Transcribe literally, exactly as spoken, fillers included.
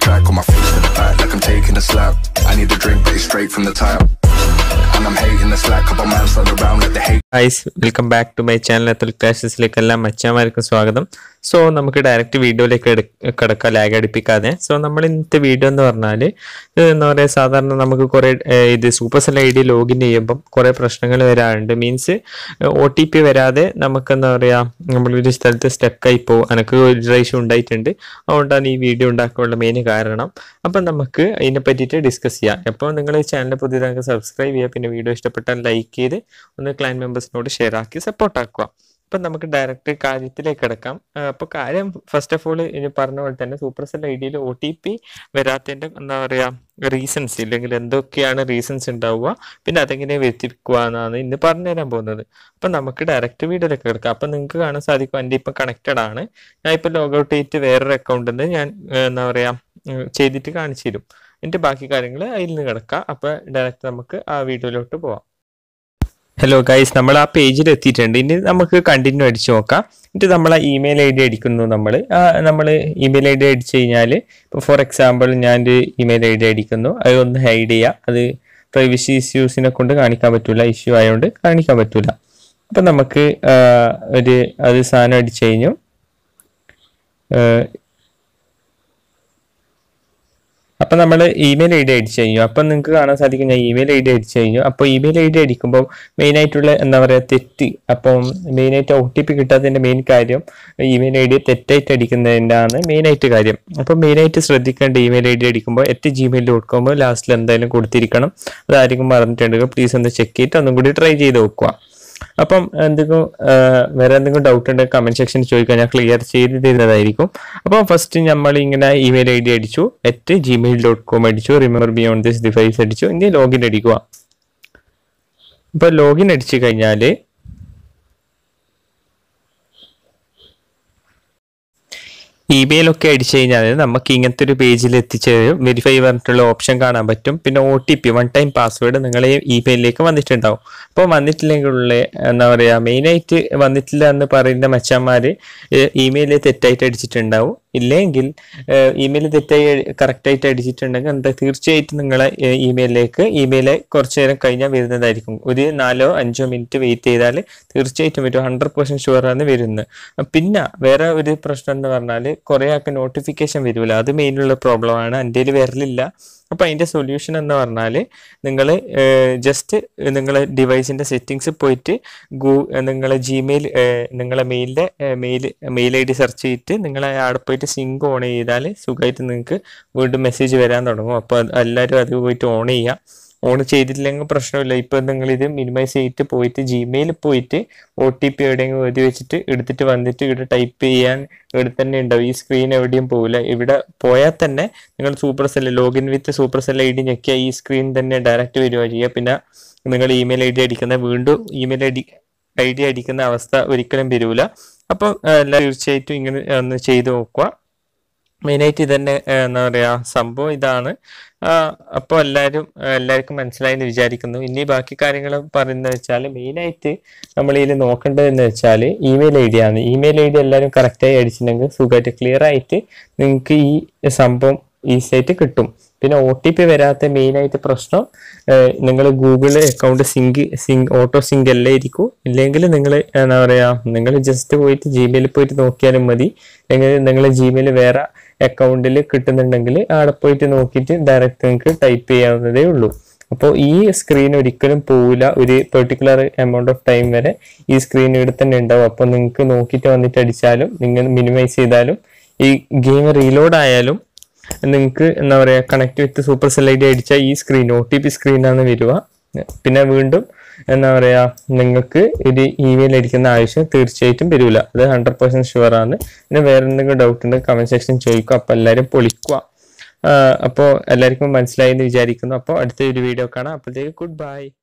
track, on my face to the back like I'm taking a slap. I need a drink, but it's straight from the tap. And I'm hating the slack, couple man slide around like the hate. Guys, welcome back to my channel. Athletic Classes like എല്ലാം മച്ചാമാർക്കും സ്വാഗതം. So നമുക്ക് direct വീഡിയോയിലേക്ക് കിടക്കാം, lag അടിപ്പിക്കാതെ. So നമ്മൾ ഇന്നത്തെ video എന്ന് പറഞ്ഞാൽ എന്താ പറയുക, സാധാരണ നമുക്ക് കുറേ ഇത് സൂപ്പർസെൽ ഐ ഡി ലോഗിൻ ചെയ്യുമ്പം കുറേ പ്രശ്നങ്ങൾ വരാറുണ്ട്. മീൻസ് ഒ ടി പി വരാതെ നമുക്ക് എന്താ പറയുക, നമ്മളൊരു സ്ഥലത്ത് സ്റ്റക്കായി പോകും. എനിക്ക് ഒരു പ്രാവശ്യം ഉണ്ടായിട്ടുണ്ട്, അതുകൊണ്ടാണ് ഈ വീഡിയോ ഉണ്ടാക്കാനുള്ള മെയിൻ കാരണം. അപ്പം നമുക്ക് അതിനെ പറ്റിയിട്ട് ഡിസ്കസ് ചെയ്യാം. അപ്പോൾ നിങ്ങൾ ഈ ചാനൽ പുതിയതായി സബ്സ്ക്രൈബ് ചെയ്യുക, പിന്നെ വീഡിയോ ഇഷ്ടപ്പെട്ടാൽ ലൈക്ക് ചെയ്ത് ഒന്ന് ക്ലയൻറ്റ് മെമ്പേഴ്സിനോട് ഷെയർ ആക്കി സപ്പോർട്ട് ആക്കുക. അപ്പം നമുക്ക് ഡയറക്റ്റ് കാര്യത്തിലേക്ക് കിടക്കാം. അപ്പോൾ കാര്യം ഫസ്റ്റ് ഓഫ് ഓൾ ഇനി പറഞ്ഞ പോലെ തന്നെ സൂപ്പർസെൽ ഐ ഡിയിൽ ഒ ടി പി വരാത്തതിൻ്റെ എന്താ പറയുക റീസൺസ്, ഇല്ലെങ്കിൽ എന്തൊക്കെയാണ് റീസൺസ് ഉണ്ടാവുക, പിന്നെ അതെങ്ങനെ വരുത്തിക്കുക എന്നാണ് ഇന്ന് പറഞ്ഞു തരാൻ പോകുന്നത്. അപ്പം നമുക്ക് ഡയറക്റ്റ് വീഡിയോയിലേക്ക് കിടക്കാം. അപ്പം നിങ്ങൾക്ക് കാണാൻ സാധിക്കും എൻ്റെ ഇപ്പം കണക്റ്റഡ് ആണ്. ഞാൻ ഇപ്പോൾ ലോഗൗട്ട് ചെയ്തിട്ട് വേറൊരു അക്കൗണ്ടിൽ നിന്ന് ഞാൻ എന്താ പറയുക ചെയ്തിട്ട് കാണിച്ചു തരും. എൻ്റെ ബാക്കി കാര്യങ്ങൾ അതിൽ നിന്ന് കിടക്കാം. അപ്പോൾ ഡയറക്റ്റ് നമുക്ക് ആ വീഡിയോയിലോട്ട് പോവാം. ഹലോ ഗൈസ്, നമ്മൾ ആ പേജിൽ എത്തിയിട്ടുണ്ട്. ഇനി നമുക്ക് കണ്ടിന്യൂ അടിച്ച് നോക്കാം. എന്നിട്ട് നമ്മൾ ആ ഇമെയിൽ ഐ ഡി അടിക്കുന്നു. നമ്മൾ നമ്മൾ ഇമെയിൽ ഐ ഡി അടിച്ചു കഴിഞ്ഞാൽ ഇപ്പോൾ ഫോർ എക്സാമ്പിൾ ഞാൻ ഒരു ഇമെയിൽ ഐ ഡി അടിക്കുന്നു, അത് ഒന്ന് ഹൈഡ് ചെയ്യുക. അത് പ്രൈവസി ഇഷ്യൂസിനെ കൊണ്ട് കാണിക്കാൻ പറ്റില്ല, ഇഷ്യൂ ആയതുകൊണ്ട് കാണിക്കാൻ പറ്റില്ല. അപ്പം നമുക്ക് ഒരു അത് സാധനം അടിച്ചു കഴിഞ്ഞു. അപ്പം നമ്മൾ ഇമെയിൽ ഐ ഡി അടിച്ചു കഴിഞ്ഞു. അപ്പം നിങ്ങൾക്ക് കാണാൻ സാധിക്കും ഞാൻ ഇമെയിൽ ഐ ഡി അടിച്ചു കഴിഞ്ഞു. അപ്പോൾ ഇമെയിൽ ഐ ഡി അടിക്കുമ്പോൾ മെയിനായിട്ടുള്ള എന്താ പറയുക തെറ്റ്, അപ്പം മെയിനായിട്ട് ഒ ടി പി കിട്ടാത്തതിൻ്റെ മെയിൻ കാര്യം ഇമെയിൽ ഐ ഡി തെറ്റായിട്ട് അടിക്കുന്നതിൻ്റെ ആണ് മെയിനായിട്ട് കാര്യം. അപ്പം മെയിനായിട്ട് ശ്രദ്ധിക്കേണ്ട ഇമെയിൽ ഐ ഡി അടിക്കുമ്പോൾ എറ്റ് ജിമെയിൽ ഡോട്ട് കോം ലാസ്റ്റിൽ എന്തായാലും കൊടുത്തിരിക്കണം. അതായിരിക്കും മറന്നിട്ടുണ്ടെങ്കിൽ പ്ലീസ് ഒന്ന് ചെക്ക് ചെയ്തിട്ട് ഒന്നും കൂടി ട്രൈ ചെയ്ത് നോക്കുക. അപ്പം എന്തെങ്കിലും വേറെ എന്തെങ്കിലും ഡൗട്ട് ഉണ്ടെങ്കിൽ കമൻറ്റ് സെക്ഷനിൽ ചോദിക്കാൻ ഞാൻ ക്ലിയർ ചെയ്ത് തരുന്നതായിരിക്കും. അപ്പം ഫസ്റ്റ് നമ്മൾ ഇങ്ങനെ ഇമെയിൽ ഐ ഡി അടിച്ചു, അറ്റ് ജിമെയിൽ ഡോട്ട് കോം അടിച്ചു, റിമെമ്പർ ബിയോണ്ട് ദിസ് ഡിവൈസ് അടിച്ചു, ഇനി ലോഗിൻ അടിക്കുക. അപ്പോൾ ലോഗിൻ അടിച്ചു കഴിഞ്ഞാൽ ഇമെയിലൊക്കെ അടിച്ചു കഴിഞ്ഞാൽ നമുക്ക് ഇങ്ങനത്തെ ഒരു പേജിൽ എത്തിച്ച് വെരിഫൈ പറഞ്ഞിട്ടുള്ള ഓപ്ഷൻ കാണാൻ പറ്റും. പിന്നെ O T P one time password നിങ്ങളെ ഇമെയിലിലേക്ക് വന്നിട്ടുണ്ടാവും. അപ്പോൾ വന്നിട്ടില്ലെങ്കിലുള്ള എന്താ പറയുക, മെയിനായിട്ട് വന്നിട്ടില്ല എന്ന് പറയുന്ന മച്ചാന്മാർ ഇമെയിൽ തെറ്റായിട്ട് അടിച്ചിട്ടുണ്ടാവും. ഇല്ലെങ്കിൽ ഇമെയിൽ തെറ്റായി കറക്റ്റായിട്ട് അടിച്ചിട്ടുണ്ടെങ്കിൽ എന്താ തീർച്ചയായിട്ടും നിങ്ങളെ ഇമെയിലിലേക്ക് ഇമെയിൽ കുറച്ച് നേരം കഴിഞ്ഞാൽ വരുന്നതായിരിക്കും. ഒരു നാലോ അഞ്ചോ മിനിറ്റ് വെയിറ്റ് ചെയ്താൽ തീർച്ചയായിട്ടും വരും, ഹൺഡ്രഡ് പെർസെൻറ്റ് ഷുവറാണ് വരുന്നത്. പിന്നെ വേറെ ഒരു പ്രശ്നം എന്ന് പറഞ്ഞാൽ കുറേ ആൾക്ക് നോട്ടിഫിക്കേഷൻ വരില്ല, അത് മെയിനുള്ള പ്രോബ്ലമാണ്. എൻ്റെ കയ്യിൽ വരലില്ല. അപ്പോൾ അതിൻ്റെ സൊല്യൂഷൻ എന്ന് പറഞ്ഞാൽ നിങ്ങൾ ജസ്റ്റ് നിങ്ങളെ ഡിവൈസിൻ്റെ സെറ്റിങ്സ് പോയിട്ട് ഗൂ നിങ്ങളെ ജിമെയിൽ നിങ്ങളെ മെയിലിൻ്റെ mail mail I D search ചെയ്തിട്ട് നിങ്ങൾ അവിടെ പോയിട്ട് സിങ്ക് ഓൺ ചെയ്താൽ സുഖമായിട്ട് നിങ്ങൾക്ക് വീണ്ടും മെസ്സേജ് വരാൻ തുടങ്ങും. അപ്പോൾ എല്ലാവരും അത് പോയിട്ട് ഓൺ ചെയ്യുക. ഓൺ ചെയ്തിട്ടില്ലെങ്കിൽ പ്രശ്നമില്ല. ഇപ്പോൾ നിങ്ങളിത് മിനിമൈസ് ചെയ്തിട്ട് പോയിട്ട് ജിമെയിൽ പോയിട്ട് ഒ ടി പി എവിടെയെങ്കിലും എഴുതി വെച്ചിട്ട് എടുത്തിട്ട് വന്നിട്ട് ഇവിടെ ടൈപ്പ് ചെയ്യാൻ ഇവിടെ തന്നെ ഉണ്ടാവും. ഈ സ്ക്രീൻ എവിടെയും പോകില്ല. ഇവിടെ പോയാൽ തന്നെ നിങ്ങൾ Supercell login with Supercell I D ഞെക്കിയാൽ ഈ സ്ക്രീൻ തന്നെ ഡയറക്റ്റ് വരിക ചെയ്യുക. പിന്നെ നിങ്ങൾ ഇമെയിൽ ഐ ഡി അടിക്കുന്ന വീണ്ടും email I D I D അടിക്കുന്ന അവസ്ഥ ഒരിക്കലും വരില്ല. അപ്പം എല്ലാം തീർച്ചയായിട്ടും ഇങ്ങനെ ഒന്ന് ചെയ്ത് നോക്കുക. മെയിനായിട്ട് ഇതന്നെ എന്താ പറയുക സംഭവം ഇതാണ്. അപ്പോൾ എല്ലാവരും എല്ലാവർക്കും മനസ്സിലായെന്ന് വിചാരിക്കുന്നു. ഇനി ബാക്കി കാര്യങ്ങൾ പറയുന്നത് വെച്ചാൽ മെയിനായിട്ട് നമ്മൾ ഇതിൽ നോക്കേണ്ടതെന്ന് വെച്ചാൽ ഇമെയിൽ ഐ ഡി ആണ്. ഇമെയിൽ ഐ ഡി എല്ലാവരും കറക്റ്റായി അടിച്ചിട്ടുണ്ടെങ്കിൽ സുഖമായിട്ട് ക്ലിയർ ആയിട്ട് നിങ്ങൾക്ക് ഈ സംഭവം ഈസിയായിട്ട് കിട്ടും. പിന്നെ ഒ ടി പി വരാത്ത മെയിനായിട്ട് പ്രശ്നം നിങ്ങൾ Google account sync sync auto sync അല്ലേ ഇരിക്കും. ഇല്ലെങ്കിൽ നിങ്ങൾ എന്താ പറയുക നിങ്ങൾ ജസ്റ്റ് പോയിട്ട് ജിമെയിൽ പോയിട്ട് നോക്കിയാലും മതി. അല്ലെങ്കിൽ നിങ്ങൾ ജിമെയിൽ വേറെ അക്കൗണ്ടിൽ കിട്ടുന്നുണ്ടെങ്കിൽ അവിടെ പോയിട്ട് നോക്കിയിട്ട് ഡയറക്റ്റ് നിങ്ങൾക്ക് ടൈപ്പ് ചെയ്യാവുന്നതേ ഉള്ളൂ. അപ്പോൾ ഈ സ്ക്രീൻ ഒരിക്കലും പോവില്ല. ഒരു പെർട്ടിക്കുലർ എമൗണ്ട് ഓഫ് ടൈം വരെ ഈ സ്ക്രീൻ ഇവിടെ തന്നെ ഉണ്ടാവും. അപ്പോൾ നിങ്ങൾക്ക് നോക്കിയിട്ട് വന്നിട്ട് അടിച്ചാലും നിങ്ങൾ മിനിമൈസ് ചെയ്താലും ഈ ഗെയിം റീലോഡ് ആയാലും നിങ്ങൾക്ക് എന്താ പറയുക connect with Supercell I D അടിച്ചാൽ ഈ സ്ക്രീൻ ഒ ടി പി സ്ക്രീനാണ് വരിക. പിന്നെ വീണ്ടും എന്താ പറയുക നിങ്ങൾക്ക് ഒരു ഇമെയിൽ അടിക്കുന്ന ആവശ്യം തീർച്ചയായിട്ടും വരില്ല. അത് ഹൺഡ്രഡ് പെർസെൻറ്റ് ഷുവറാണ്. പിന്നെ വേറെ എന്തെങ്കിലും ഡൗട്ട് ഉണ്ടെങ്കിൽ കമൻറ്റ് സെക്ഷൻ ചോദിക്കുക. അപ്പോൾ എല്ലാവരും പൊളിക്കുക. അപ്പോൾ എല്ലാവർക്കും മനസ്സിലായി എന്ന് വിചാരിക്കുന്നു. അപ്പോൾ അടുത്ത ഒരു വീഡിയോ കാണാം. അപ്പോഴത്തേക്ക് ഗുഡ് ബൈ.